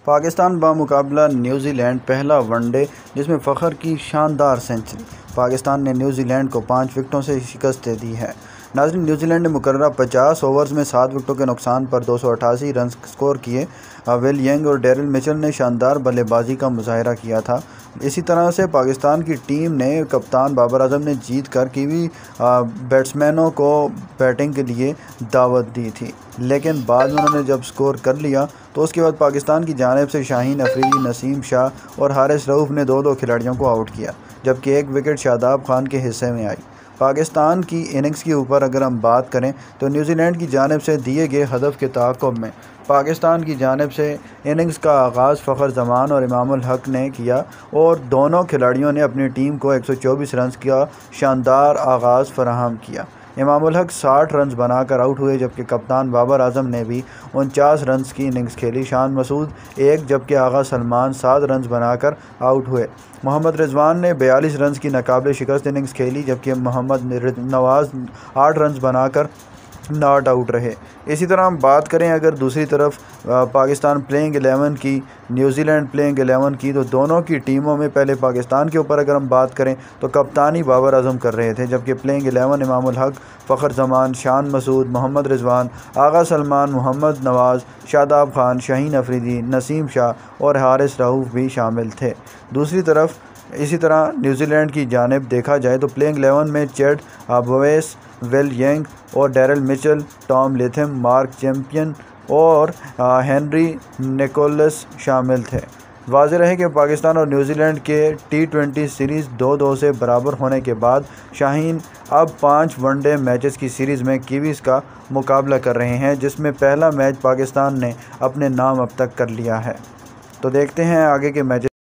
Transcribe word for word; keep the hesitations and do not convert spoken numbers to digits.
पाकिस्तान बामुकाबला न्यूजीलैंड पहला वनडे जिसमें फ़खर की शानदार सेंचुरी। पाकिस्तान ने न्यूजीलैंड को पाँच विकेटों से शिकस्त दे दी है। नाज़रीन, न्यूजीलैंड ने मुकर्ररा पचास ओवर्स में सात विकेटों के नुकसान पर दो सौ अठासी रन स्कोर किए। विल यंग और डेरिल मिचेल ने शानदार बल्लेबाजी का मुजाहरा किया था। इसी तरह से पाकिस्तान की टीम ने कप्तान बाबर आजम ने जीत कर कीवी बैट्समैनों को बैटिंग के लिए दावत दी थी, लेकिन बाद में उन्होंने जब स्कोर कर लिया तो उसके बाद पाकिस्तान की जानिब से शाहीन अफरीदी, नसीम शाह और हारिस रऊफ ने दो दो खिलाड़ियों को आउट किया, जबकि एक विकेट शादाब खान के हिस्से में आई। पाकिस्तान की इनिंग्स के ऊपर अगर हम बात करें तो न्यूजीलैंड की जानिब से दिए गए हदफ के ताक़ुब में पाकिस्तान की जानिब से इनिंग्स का आगाज़ फ़खर जमान और इमामुल हक ने किया और दोनों खिलाड़ियों ने अपनी टीम को एक सौ चौबीस रन का शानदार आगाज़ फराहम किया। इमामुल हक साठ रन बनाकर आउट हुए, जबकि कप्तान बाबर आजम ने भी उनचास रन की इनिंग्स खेली। शान मसूद एक, जबकि आगा सलमान सात रन बनाकर आउट हुए। मोहम्मद रिजवान ने बयालीस रन की नाकाबिल शिकस्त इनिंग्स खेली, जबकि मोहम्मद नवाज़ आठ रन बनाकर नॉट आउट रहे। इसी तरह हम बात करें अगर दूसरी तरफ पाकिस्तान प्लेइंग एलेवन की, न्यूजीलैंड प्लेइंग एलेवन की, तो दोनों की टीमों में पहले पाकिस्तान के ऊपर अगर हम बात करें तो कप्तानी बाबर आजम कर रहे थे, जबकि प्लेइंग एलेवन इमामुल हक, फ़खर जमान, शान मसूद, मोहम्मद रिजवान, आगा सलमान, मोहम्मद नवाज़, शादाब खान, शाहीन अफरीदी, नसीम शाह और हारिस रऊफ भी शामिल थे। दूसरी तरफ इसी तरह न्यूजीलैंड की जानिब देखा जाए तो प्लेइंग एलेवन में चेड बोवेस, विल यंग और Daryl Mitchell, Tom Latham, Mark Chapman और हेनरी निकोलस शामिल थे। वाज़ेह रहे कि पाकिस्तान और न्यूजीलैंड के टी ट्वेंटी सीरीज़ दो दो से बराबर होने के बाद शाहीन अब पाँच वनडे मैचेस की सीरीज़ में कीवीज़ का मुकाबला कर रहे हैं, जिसमें पहला मैच पाकिस्तान ने अपने नाम अब तक कर लिया है। तो देखते हैं आगे के मैचेस।